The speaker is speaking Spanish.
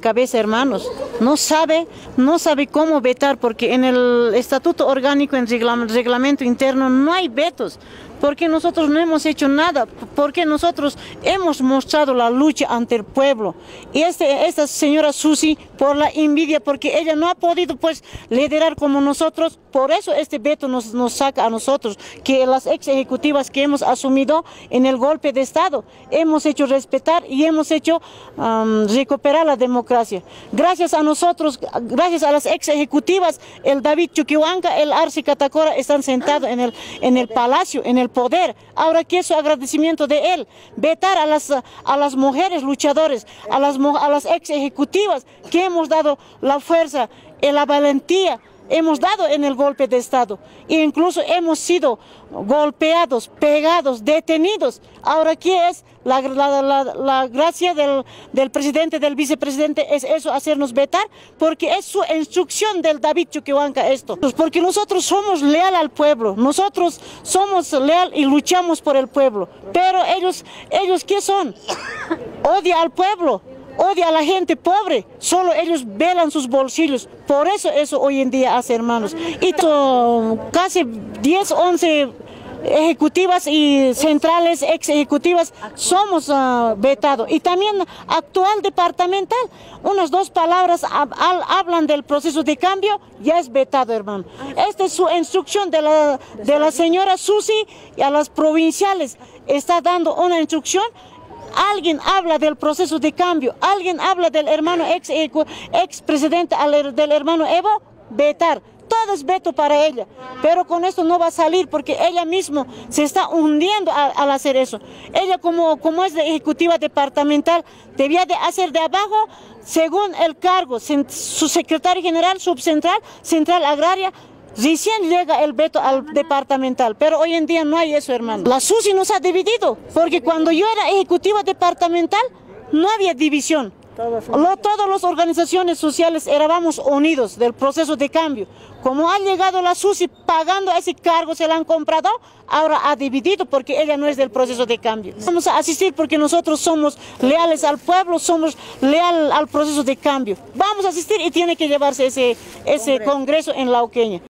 Cabeza, hermanos, no sabe cómo vetar, porque en el estatuto orgánico, en reglamento interno, no hay vetos, porque nosotros no hemos hecho nada, porque nosotros hemos mostrado la lucha ante el pueblo. Y esta señora Susi, por la envidia, porque ella no ha podido pues liderar como nosotros, por eso este veto nos saca a nosotros, que las ex ejecutivas que hemos asumido en el golpe de Estado, hemos hecho respetar y hemos hecho recuperar la democracia. Gracias a nosotros, gracias a las ex ejecutivas, el David Chuquihuanca, el Arce Catacora están sentados en el palacio, en el poder. Ahora quiero su agradecimiento de él, vetar a las mujeres luchadoras, a las ex ejecutivas que hemos dado la fuerza y la valentía, hemos dado en el golpe de Estado, e incluso hemos sido golpeados, pegados, detenidos. Ahora, ¿qué es la gracia del presidente, del vicepresidente? Es eso, hacernos vetar, porque es su instrucción del David Chuquihuanca esto. Porque nosotros somos leal al pueblo, nosotros somos leal y luchamos por el pueblo. Pero ellos ¿qué son? Odia al pueblo. Odia a la gente pobre, solo ellos velan sus bolsillos, por eso hoy en día hace, hermanos. Y casi 10, 11 ejecutivas y centrales, ex ejecutivas, somos vetados. Y también actual departamental, unas 2 palabras hablan del proceso de cambio, ya es vetado, hermano. Esta es su instrucción de la señora Susi, y a las provinciales está dando una instrucción. Alguien habla del proceso de cambio, alguien habla del hermano ex presidente, del hermano Evo, vetar. Todo es veto para ella, pero con esto no va a salir, porque ella misma se está hundiendo al hacer eso. Ella como es de ejecutiva departamental, debía de hacer de abajo, según el cargo, su secretario general, subcentral, central agraria. Recién llega el veto al departamental, pero hoy en día no hay eso, hermano. La Susi nos ha dividido, porque cuando yo era ejecutiva departamental no había división. Todas las organizaciones sociales éramos unidos del proceso de cambio. Como ha llegado la Susi pagando ese cargo, se la han comprado, ahora ha dividido, porque ella no es del proceso de cambio. Vamos a asistir porque nosotros somos leales al pueblo, somos leales al proceso de cambio. Vamos a asistir y tiene que llevarse ese congreso en Lauqueña.